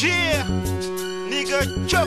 Yeah, nigga Chuff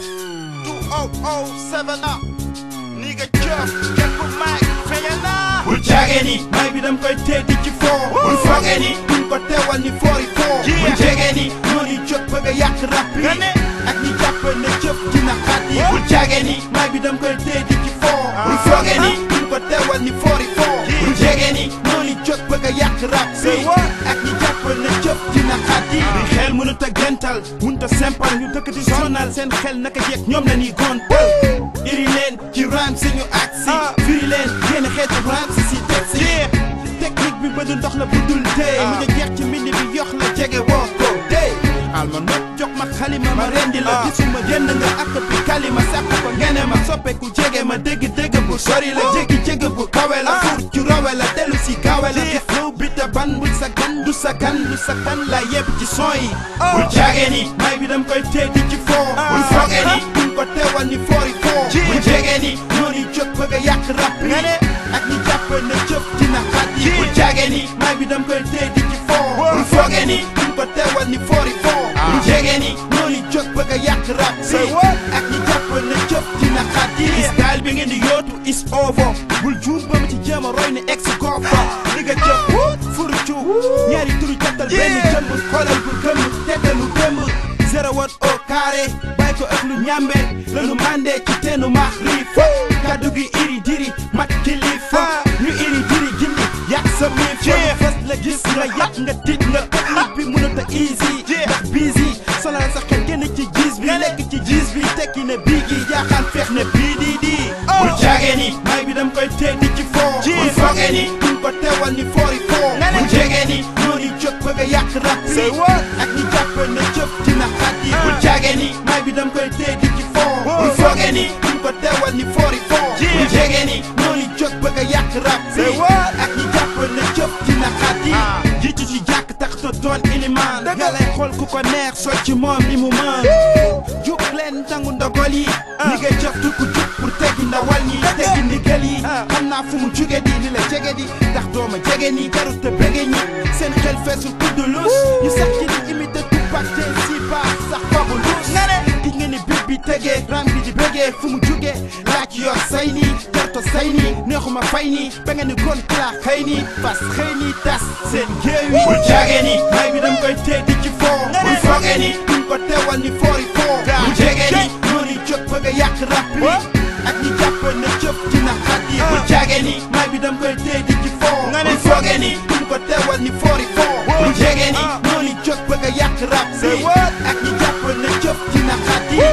2007 up. Nigga Chuff, get for Mike, Fayana. Bul jage ni, may bi dam koy teddi ci fo. Bul foge ni, duñ ko teewal ni foori fo. Bul jege ni, noonu jóg bëgg a yàq rap bi. Ak ñi jàpp ne jëf dina xaati. Bul jage ni, may bi dam koy teddi ci fo. Bul foge ni, duñ ko teewal ni foori fo. Bul jege ni, noonu jóg bëgg a yàq rap bi. Ak ñi jàpp ne jëf dina xaati. Bi xel mënut a gental, mënut a sempal ñu dëkk di sonal seen xel naka jekk ñoom la ñuy gontal. Iri leen ci ram si ñu aksi. Firi leen yéen xeetu ram si taxi. Technique bi bëdu ndox la budul dee. mu nga jeex ci mbind bi yox la jege woo ko dee. alma not jox ma xalima ma rendi la gisuma génn nga ak bi kalima sàkk ko ngene ma soppeeku jege ma dégg bu sori la jéggi bu kawe la pour ci rawe la dellu si kawe la di flow bi te ban bul sa gan du sa kan la yeb ci son yi. bul jage ni may bi dam koy teedi ci foo. bul foge ni duñ ko teewal ni foori foo. bul jege ni noonu jóg bëgg a yàq rap bi ak ñi jàpp ne jëf dina xaat yi. bul jage ni may bi dam koy teedi ci foo. bul foge ni duñ ko teewal ni foori foo. bul jege ni noonu jóg bëgg a yàq rap bi ak ñi jàpp ne jëf dina xaat yi. style bi ngeen di yootu is over. bul juum ba ma ci jéem a roy ne ex gofa. li nga jëf furu cu ñaari turu jattal benn jëmb xoolal bu gëmm teddalu démb. zéro wat au carré bàyyi ko ëpp lu ñambe lanu mandé ci teenu maax riif. kaddu gi iri diri mat kilifa ñu iri diri gindi yàq sa miif. fes la gis nga yàq nga tit nga technique bi mënut a easy ndax busy sonal sa xel génn ci gis bi lekk ci gis bi tekki ne bii gi jaaxaan feex ne bii di bul jage ni may bi dam koy teedi ci foo. bul foge ni duñ ko teewal ni foori foo. bul jege ni noonu jóg bëgg a yàq rap bi ak ñi jàpp ne jëf dina xaat yi. bul jage ni may bi dam koy teedi ci foo. bul foge ni duñ ko teewal ni foori foo. bul jege ni noonu jóg bëgg a yàq rap bi ak ñi jàpp ne jëf dina xaat yi. jiitu ci jàkk tax to doon ilimaan nga lay xool ku ko neex soo ci moom li mu mën. jug leen tangu ndogol yi ni nga jëf du ko jug pour teggi ndawal ñi teggi ndigal yi. xam naa fu mu juge di li la jege di ndax dooma jege ni jarut te bëgge ñi seen xel feesul kuddulus ñu sax ci di imité Tupac te si baax sax boobu luus. gis nga ni bit bi tegee ram bi di bëggee fu mu juge laaj yor say nii jarto say nii neexuma fay nii ba nga ni gon klaa xëy nii fas xëy nii tas seen géew yi. bul jage ni may bi dam koy teedi ci foo. bul foge ni duñ ko teewal ni foori foo. bul jege ni noonu jóg bëgg a yàq rap bi ak ñi jàpp ne jëf dina xaat yi. bul jage ni may bi dam koy teedi ci foo. bul foge ni duñ ko teewal ni foori foo. bul jege ni noonu jóg bëgg a yàq rap bi ak ñi jàpp ne jëf dina xaat yi.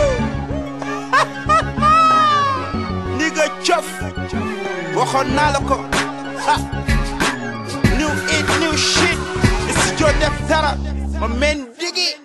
Nigga Chuff waxoon naa la ko. New it new shit. Studio def dara ma men digi.